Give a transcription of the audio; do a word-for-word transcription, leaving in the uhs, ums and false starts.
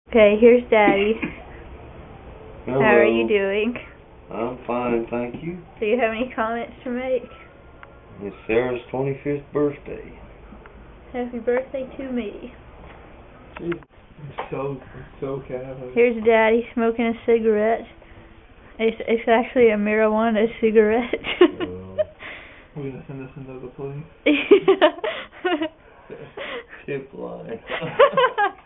Okay, here's Daddy. Hello. How are you doing? I'm fine, thank you. Do you have any comments to make? It's Sarah's twenty-fifth birthday. Happy birthday to me. I'm so, I'm so cavalier. Here's Daddy smoking a cigarette. It's it's actually a marijuana cigarette. uh, We're gonna send this into the police. Tip line.